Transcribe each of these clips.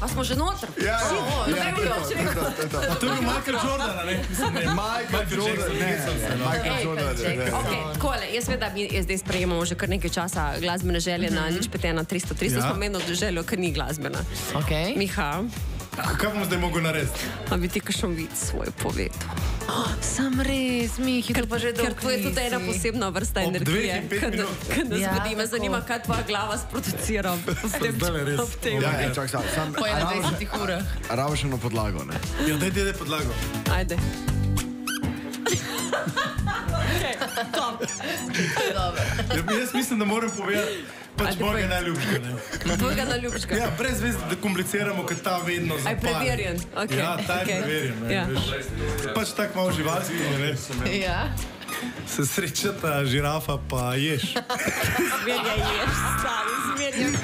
A smo že noter? Ja, to je Michael Jordan, ne? Michael Jordan. Takole, jaz vem, da mi zdaj sprejemamo že kar nekaj časa glasbene želje na nič petena 300. 300 smo menili željo, ker ni glasbena. Miha. Kaj bomo zdaj mogli narediti? A bi ti kakšen vid svoj povedal? Sam res, Mihi, to pa že dolgo Ker to je tudi ena posebna vrsta energije. Kad nas vodi, me zanima, kaj tvoja glava sproducira v tem. Ja, čak sam. Po 21 urah. Ravšeno podlago, ne? Ja, daj podlago. Ajde. Jaz mislim, da moram povedati pač mojega najljubšega. Tvojega najljubšega? Ja, brez vez, da kompliciramo, ker ta vedno zapade. Aj preverjen. Ja, ta je preverjen. Pač tak malo živalski, ne? Ja. Se srečata žirafa pa ješ. Zmerja ješ, stari, zmerja ješ.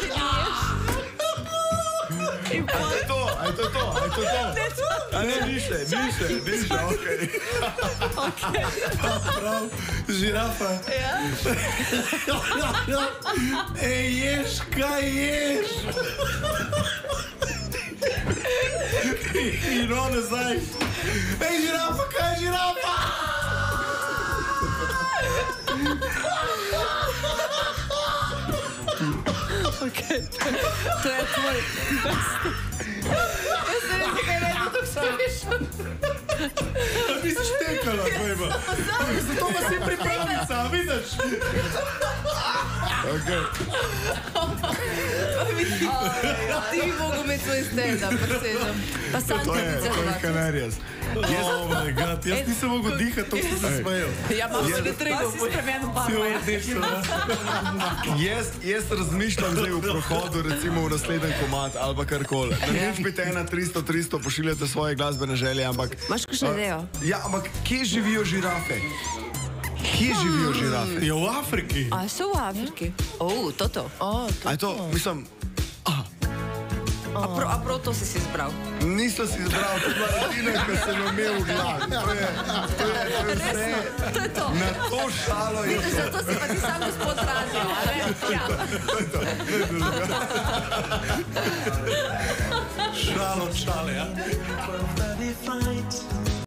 A je to? A ne, niše, okej. Prav, žirafa. Ej, ješ, kaj ješ? In on nazaj. Ej, žirafa, kaj je žirafa? Okay. To je tvoj best. Jaz se ne kaj ne, to so višel. A bi se štekala, tvojba. Zato pa si pripravnica, vidiš? Okej. Ti bi mogel imeti svoj stand-up, presežem. Pa sam To te je videl. kanarijas. Oh my god, jaz nisem mogel dihati, to sem se smejal. Ja, malo se ne trego, si spremenil barvo. Jaz razmišljam zdaj v prohodu, recimo v naslednjem komad ali pa karkoli. Na nič petena 300 pošiljate svoje glasbene želje, ampak... Imaš kakšno idejo? Ja, ampak kje živijo žirafe? Kje živijo žirafe? Je v Afriki. A so v Afriki? To. A je to, mislim... A prav to si izbral? Nisem si izbral, to je bila edina, ki sem imel v glavi. To je vse. To je to. Na to šalo je to. Zato si pa ti sam gospod radio, a ne? Ja. Šalo, ja.